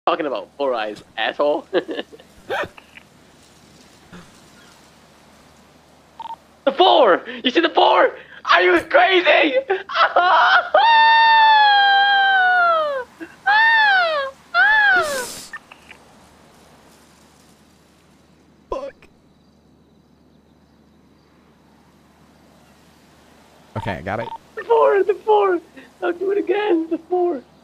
talking about 4 eyes, asshole. The 4! You see the 4? Are you crazy? Fuck. Okay, I got it. The 4! The 4! I'll do it again. The 4.